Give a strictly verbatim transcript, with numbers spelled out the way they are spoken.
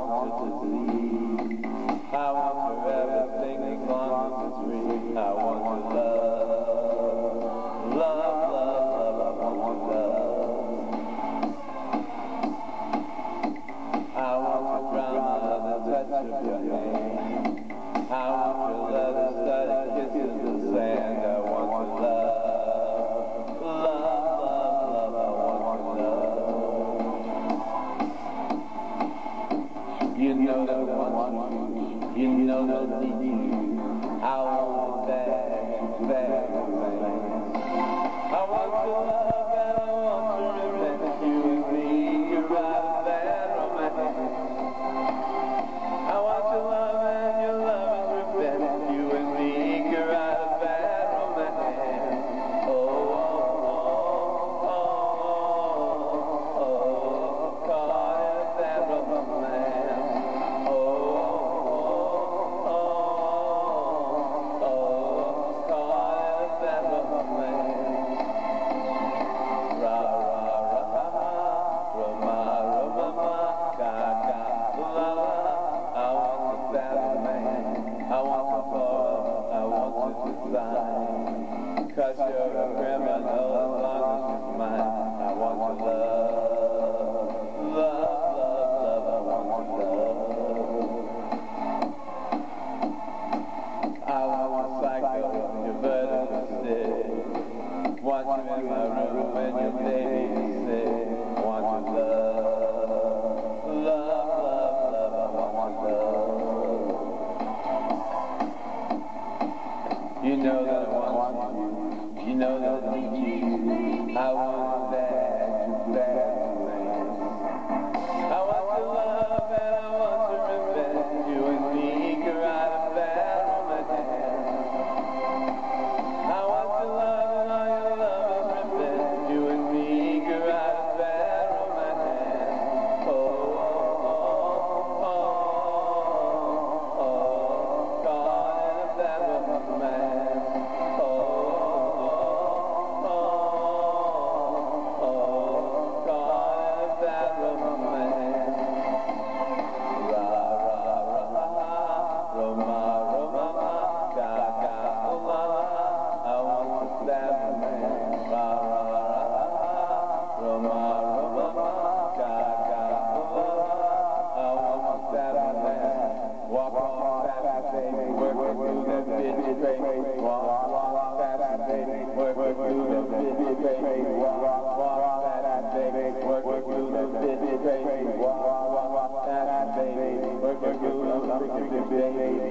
want you to see. I want your everything as long as it's free. I want your love, love, love, love, I want your love. I want your drama, the touch of your hand. I want your love, the study kisses the sand. I want your love, love, love, love, I want your love. You know that I want you, you know that I need you. I want that, that romance. I want your love and I want your revenge. You and me, you're right, that romance. I want your love and your love is revenge. You and me, you're right, that romance. Oh, oh, oh, oh, oh, call it that romance. Cause you're a criminal as long as you're mine. I want your love, love, love, love, I want your love. I want a psycho, your vertical sick. Want you in my room when your baby's sick. Want your love, love, love, love, I want your love. You know that I want you. You know that I need you. I want that, that romance. I want your love and I want your revenge. You and me can ride a bad romance. I want your love and all your love is revenge. You and me can ride a bad romance. Oh, oh, oh, oh, oh, call it a bad romance. Baby,